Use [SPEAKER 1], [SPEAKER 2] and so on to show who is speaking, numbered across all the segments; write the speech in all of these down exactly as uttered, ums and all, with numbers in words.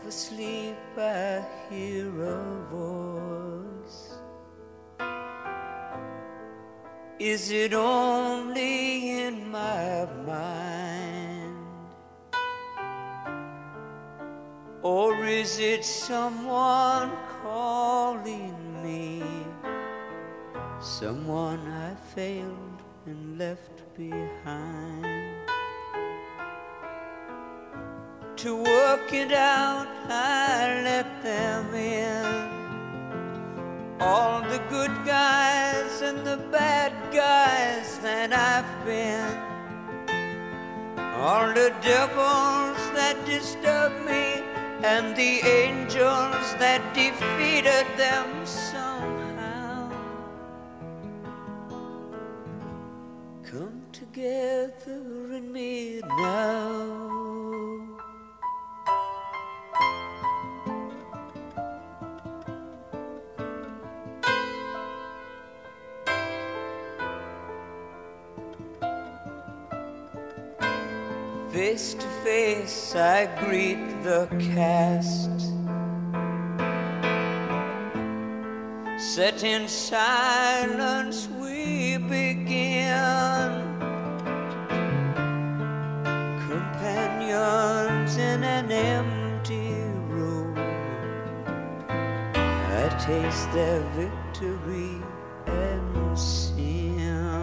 [SPEAKER 1] asleep I hear a voice. Is it only in my mind, or is it someone calling me? Someone I failed and left behind. To work it out, I let them in. All the good guys and the bad guys that I've been. All the devils that disturbed me and the angels that defeated them somehow come together in me now. Face to face I greet the cast, set in silence we begin, companions in an empty room. I taste their victory and sin.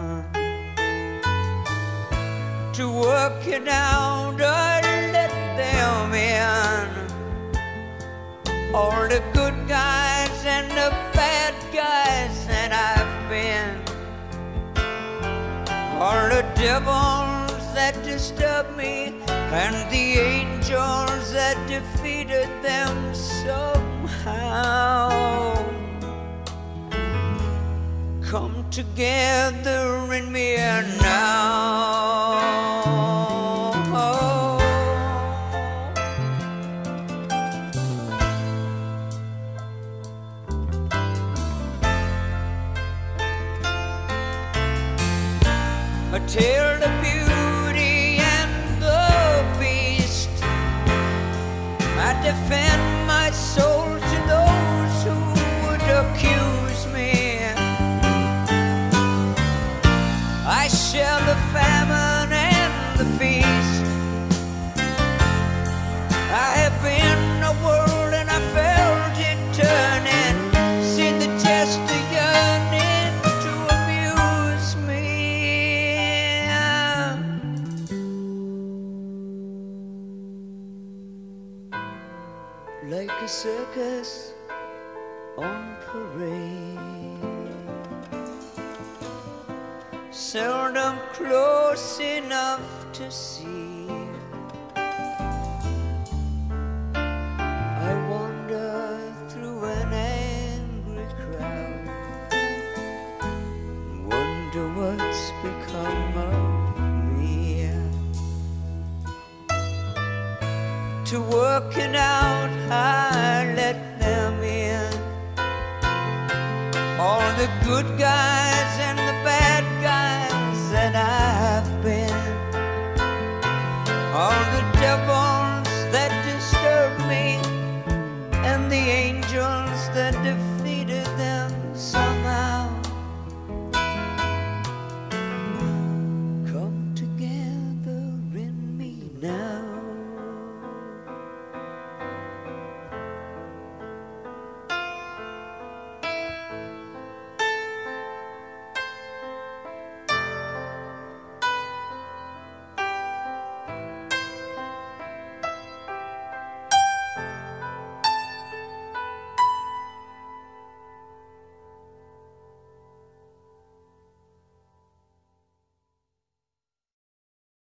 [SPEAKER 1] To work it out, I let them in. All the good guys and the bad guys that I've been. All the devils that disturb me and the angels that defeated them somehow come together in me now. A tale of beauty and the beast. I defend my soul to those who would accuse me. I share the famine and the feast. I have been a world and I felt it turning, seen the jest, the yearning to amuse me. Like a circus on parade, seldom close enough to see. I wander through an angry crowd, wonder what's become of me. To work it out, I let them in. All the good guys